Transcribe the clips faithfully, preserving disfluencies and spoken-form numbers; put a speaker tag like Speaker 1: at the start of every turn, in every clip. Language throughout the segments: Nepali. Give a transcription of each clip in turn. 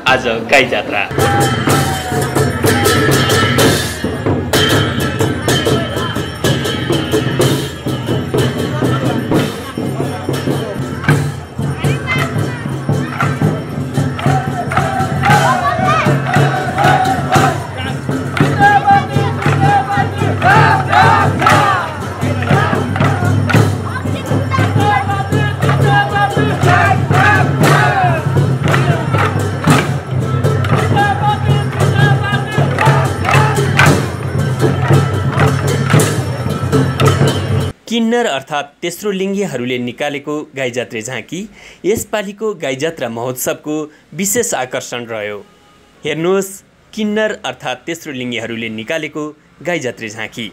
Speaker 1: आज गाई जात्रा। किन्नर अर्थात् तेस्रो लिङ्गीहरूले निकालेको गाईजात्रे झाँकी यसपालिको गाईजात्रा महोत्सवको विशेष आकर्षण रह्यो। हेर्नुहोस् किन्नर अर्थात् तेस्रो लिङ्गीहरूले निकालेको गाईजात्रे झाँकी।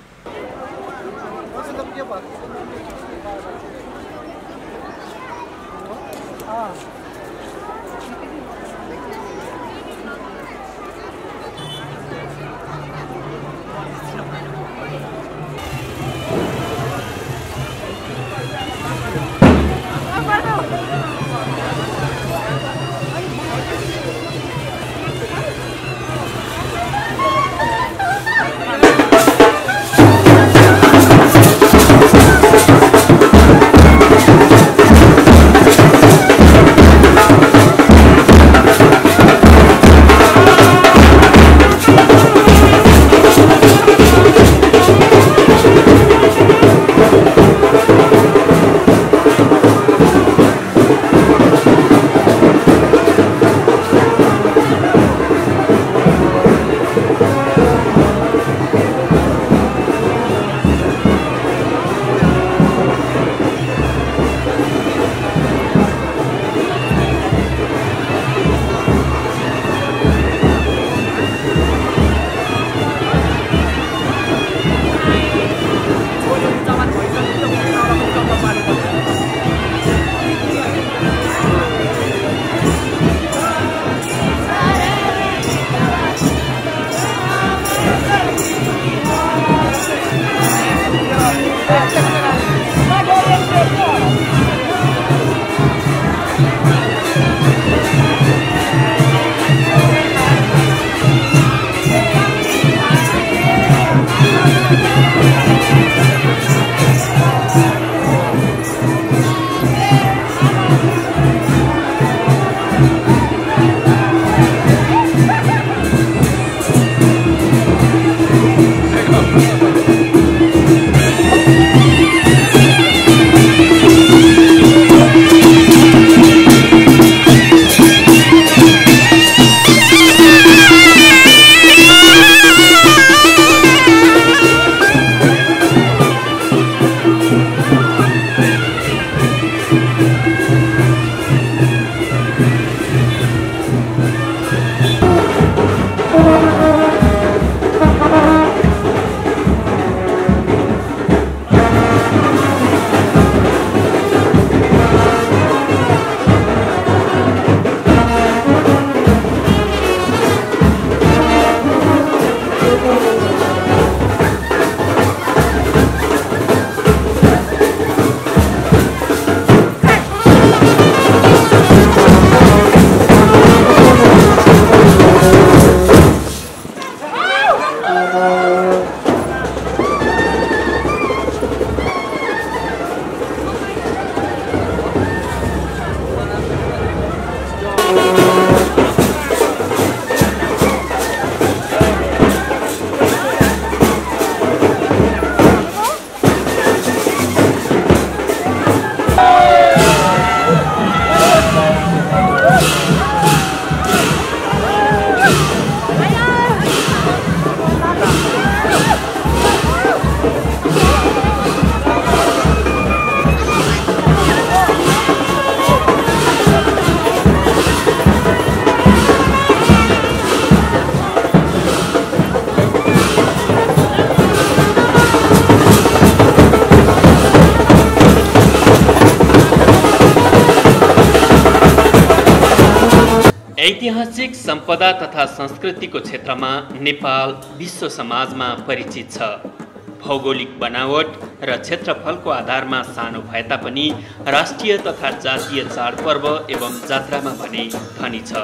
Speaker 2: ऐतिहासिक सम्पदा तथा संस्कृतिको क्षेत्रमा नेपाल विश्व समाजमा परिचित छ। भौगोलिक बनावट र क्षेत्रफलको आधारमा सानो भए तापनि राष्ट्रिय तथा जातीय चाडपर्व एवं जात्रामा भने धनी छ।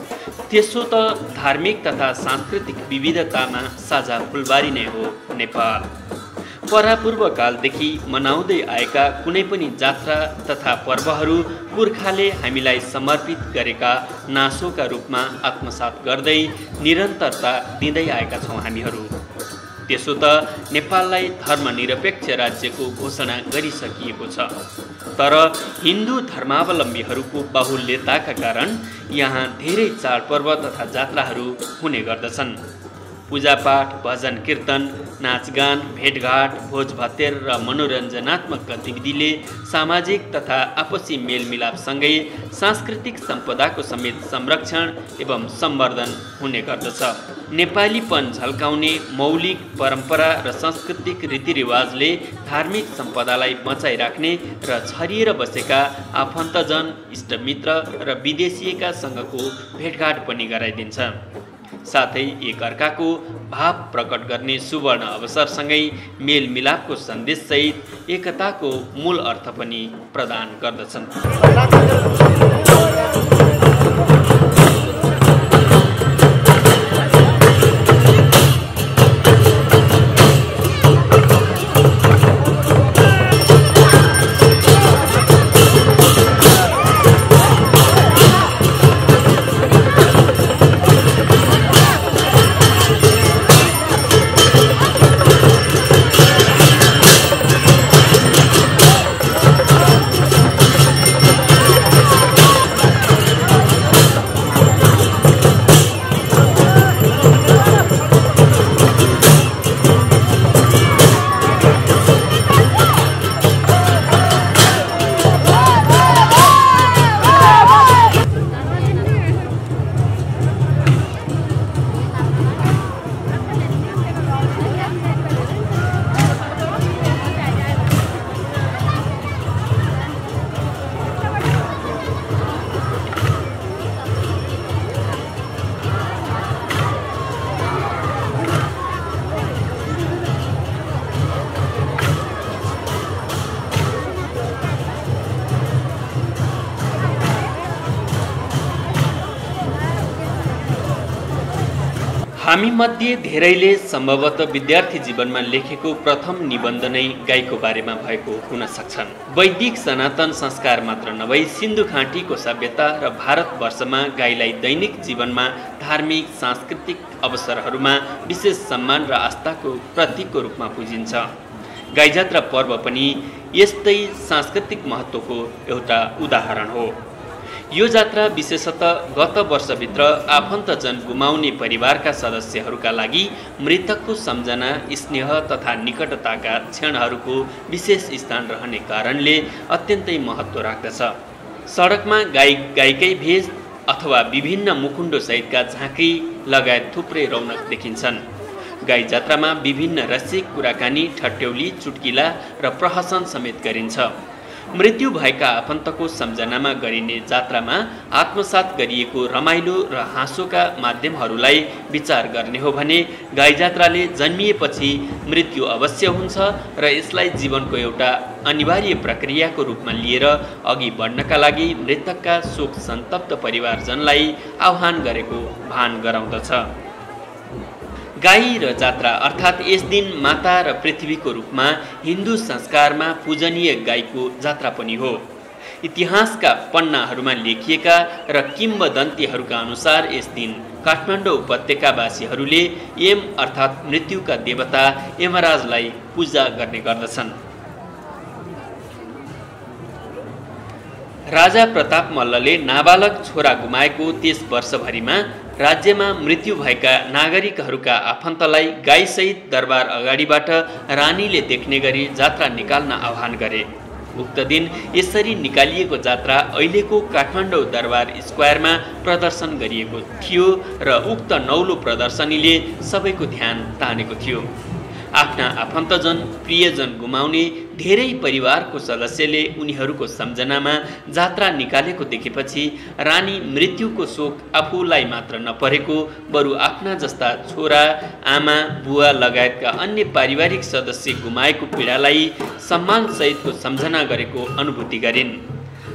Speaker 2: त्यसो त धार्मिक तथा सांस्कृतिक विविधतामा साझा फुलबारी नै हो नेपाल। परापूर्व कालदेखि मनाउँदै आएका कुनै पनि जात्रा तथा पर्वहरू पुर्खाले हामीलाई समर्पित गरेका नासोका रूपमा आत्मसात गर्दै निरन्तरता दिँदै आएका छौँ हामीहरू। त्यसो त नेपाललाई धर्मनिरपेक्ष राज्यको घोषणा गरिसकिएको छ, तर हिन्दू धर्मावलम्बीहरूको बाहुल्यताका कारण यहाँ धेरै चाडपर्व तथा जात्राहरू हुने गर्दछन्। पूजापाठ, भजन कीर्तन, नाचगान, भेटघाट, भोजभतेर र मनोरञ्जनात्मक गतिविधिले सामाजिक तथा आपसी मेलमिलापसँगै सांस्कृतिक सम्पदाको समेत संरक्षण एवं सम्वर्धन हुने गर्दछ। नेपालीपन झल्काउने मौलिक परम्परा र सांस्कृतिक रीतिरिवाजले धार्मिक सम्पदालाई बचाइराख्ने र छरिएर बसेका आफन्तजन, इष्टमित्र र विदेशीयकासँगको भेटघाट पनि गराइदिन्छ। साथै एकअर्काको भाव प्रकट गर्ने सुवर्ण अवसरसँगै मेलमिलापको सन्देशसहित एकताको मूल अर्थ पनि प्रदान गर्दछन्। हामी मध्ये धेरैले सम्भवतः विद्यार्थी जीवनमा लेखेको प्रथम निबन्ध नै गाईको बारेमा भएको हुन सक्छन्। वैदिक सनातन संस्कार मात्र नभई सिन्धु घाटीको सभ्यता र भारतवर्षमा गाईलाई दैनिक जीवनमा धार्मिक सांस्कृतिक अवसरहरूमा विशेष सम्मान र आस्थाको प्रतीकको रूपमा पुजिन्छ। गाई जात्रा पर्व पनि यस्तै सांस्कृतिक महत्त्वको एउटा उदाहरण हो। यो जात्रा विशेषतः गत वर्षभित्र आफन्तजन गुमाउने परिवारका सदस्यहरूका लागि मृतकको सम्झना, स्नेह तथा निकटताका क्षणहरूको विशेष स्थान रहने कारणले अत्यन्तै महत्त्व राख्दछ। सडकमा गाई गाईकै भेष अथवा विभिन्न मुकुण्डो सहितका झाँक्री लगायत थुप्रै रौनक देखिन्छन्। गाई जात्रामा विभिन्न रसिक कुराकानी, ठट्यौली, चुट्किला र प्रहसन समेत गरिन्छ। मृत्यु भएका आफन्तको सम्झनामा गरिने जात्रामा आत्मसात गरिएको रमाइलो र हाँसोका माध्यमहरूलाई विचार गर्ने हो भने गाई जात्राले जन्मिएपछि मृत्यु अवश्य हुन्छ र यसलाई जीवनको एउटा अनिवार्य प्रक्रियाको रूपमा लिएर अघि बढ्नका लागि मृतकका शोक सन्तप्त परिवारजनलाई आह्वान गरेको भान गराउँदछ। गाई र जात्रा अर्थात् यस दिन माता र पृथ्वीको रूपमा हिन्दू संस्कारमा पूजनीय गाईको जात्रा पनि हो। इतिहासका पन्नाहरूमा लेखिएका र किम्वदन्तीहरूका अनुसार यस दिन काठमाडौँ उपत्यकावासीहरूले यम अर्थात् मृत्युका देवता यमराजलाई पूजा गर्ने गर्दछन्। राजा प्रताप मल्लले नाबालक छोरा गुमाएको त्यस वर्षभरिमा राज्यमा मृत्यु भएका नागरिकहरूका आफन्तलाई गाईसहित दरबार अगाडिबाट रानीले देख्ने गरी जात्रा निकाल्न आह्वान गरे। उक्त दिन यसरी निकालिएको जात्रा अहिलेको काठमाडौँ दरबार स्क्वायरमा प्रदर्शन गरिएको थियो र उक्त नौलो प्रदर्शनीले सबैको ध्यान तानेको थियो। आफ्ना आफन्तजन, प्रियजन गुमाउने धेरै परिवारको सदस्यले उनीहरूको सम्झनामा जात्रा निकालेको देखेपछि रानी मृत्युको शोक आफूलाई मात्र नपरेको बरु आफ्ना जस्ता छोरा, आमा, बुवा लगायतका अन्य पारिवारिक सदस्य गुमाएको पीडालाई सम्मानसहितको सम्झना गरेको अनुभूति गरिन्।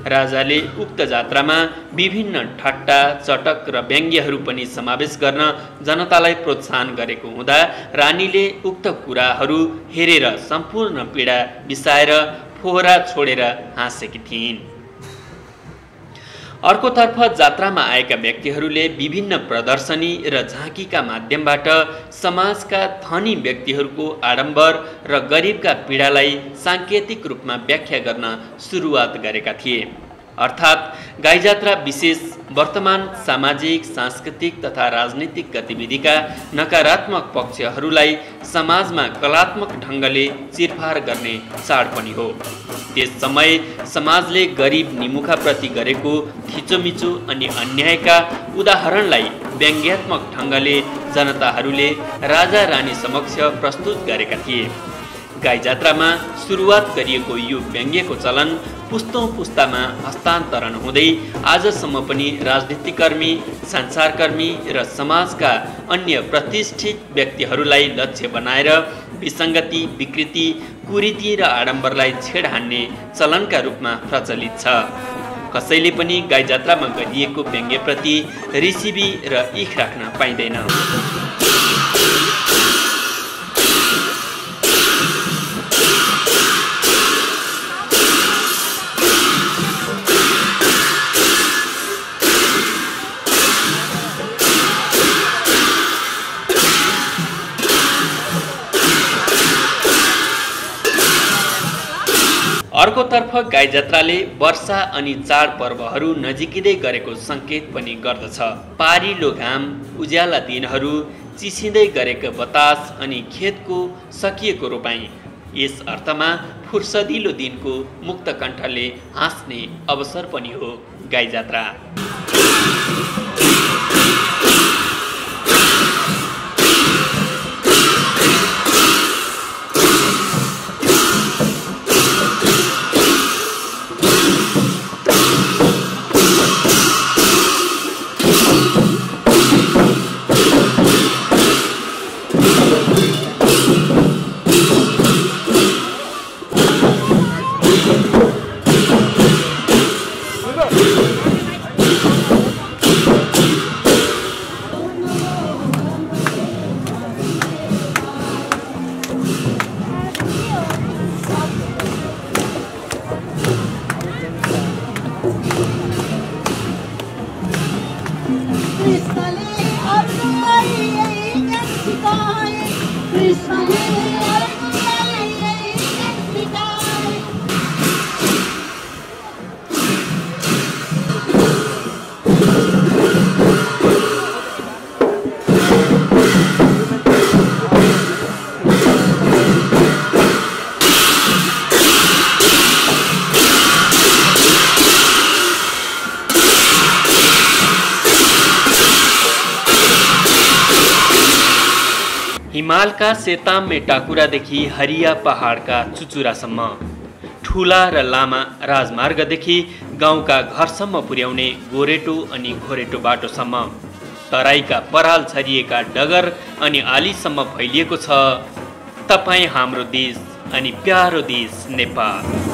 Speaker 2: राजाले उक्त जात्रामा विभिन्न ठट्टा, चटक र व्यङ्ग्यहरू पनि समावेश गर्न जनतालाई प्रोत्साहन गरेको हुँदा रानीले उक्त कुराहरू हेरेर सम्पूर्ण पीडा बिसाएर फोहरा छोडेर हाँसेकी थिइन्। अर्कोतर्फ जात्रामा आएका व्यक्तिहरूले विभिन्न प्रदर्शनी र झाँकीका माध्यमबाट समाजका धनी व्यक्तिहरूको आडम्बर र गरिबका पीडालाई साङ्केतिक रूपमा व्याख्या गर्न सुरुवात गरेका थिए। अर्थात् गाईजात्रा विशेष वर्तमान सामाजिक, सांस्कृतिक तथा राजनीतिक गतिविधिका नकारात्मक पक्षहरूलाई समाजमा कलात्मक ढङ्गले चिरफार गर्ने चाड पनि हो। त्यस समय समाजले गरिब निमुखाप्रति गरेको थिचोमिचो अनि अन्यायका उदाहरणलाई व्यङ्ग्यात्मक ढङ्गले जनताहरूले राजा रानी समक्ष प्रस्तुत गरेका थिए। गाईजात्रामा सुरुवात गरिएको यो व्यङ्ग्यको चलन पुस्तौं पुस्तामा हस्तान्तरण हुँदै आजसम्म पनि राजनीतिकर्मी, सञ्चारकर्मी र समाजका अन्य प्रतिष्ठित व्यक्तिहरूलाई लक्ष्य बनाएर विसङ्गति, विकृति, कुरीति र आडम्बरलाई छेड हान्ने चलनका रूपमा प्रचलित छ। कसैले पनि गाईजात्रामा गरिएको व्यङ्ग्यप्रति रिसिभी र इख राख्न पाइँदैन। अर्कोतर्फ गाईजात्राले वर्षा अनि चाडपर्वहरू नजिकिँदै गरेको सङ्केत पनि गर्दछ। पारिलो घाम, उज्याला दिनहरू, चिसिँदै गरेको बतास अनि खेतको सकिएको रोपाइँ, यस अर्थमा फुर्सदिलो दिनको मुक्त कण्ठले हाँस्ने अवसर पनि हो गाईजात्रा। हिमालका सेताम टाकुरादेखि हरिया पहाडका चुचुरासम्म, ठुला र लामा राजमार्गदेखि गाउँका घरसम्म पुर्याउने गोरेटो अनि घोरेटो बाटोसम्म, तराईका पराल छरिएका डगर अनि आलीसम्म फैलिएको छ तपाईँ हाम्रो देश अनि प्यारो देश नेपाल।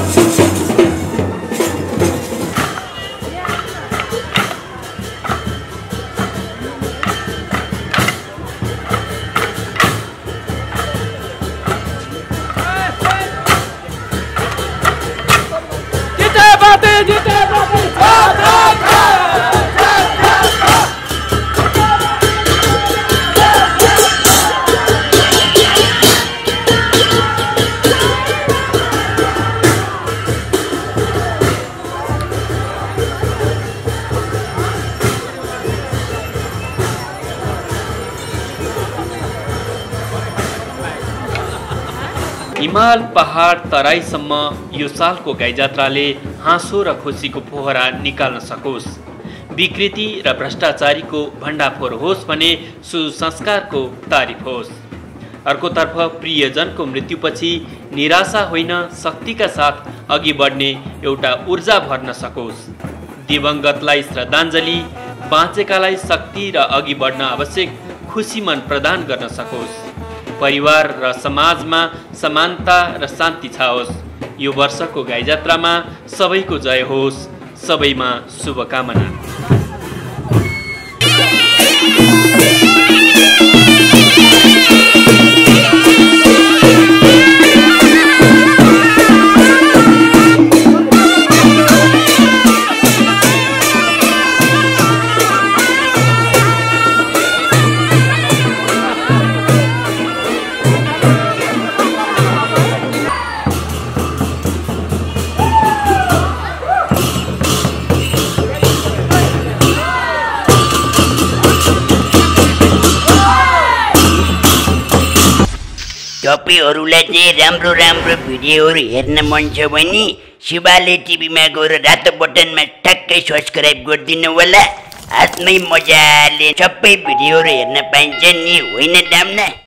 Speaker 2: हिमाल पहाड तराईसम्म यो सालको गाईजात्राले हाँसो र खुसीको फोहरा निकाल्न सकोस्, विकृति र भ्रष्टाचारीको भण्डाफोर होस् भने सुसंस्कारको तारिफ होस्। अर्कोतर्फ प्रियजनको मृत्युपछि निराशा होइन शक्तिका साथ अघि बढ्ने एउटा ऊर्जा भर्न सकोस्, दिवंगतलाई श्रद्धाञ्जली, बाँचेकालाई शक्ति र अघि बढ्न आवश्यक खुसी मन प्रदान गर्न सकोस्, परिवार र समाजमा समानता र शान्ति छाओस्, यो वर्षको गाई जात्रामा सबैको जय होस्, सबैमा शुभकामना।
Speaker 3: तपाईहरुलाई चाहिँ राम्रो राम्रो भिडियोहरु हेर्न मन छ भने शिवाले टिभीमा गएर रातो बटनमा ठ्याक्कै सब्स्क्राइब गरिदिनु होला। हातमै मजाले सबै भिडियोहरु हेर्न पाइन्छ नि, होइन दामना?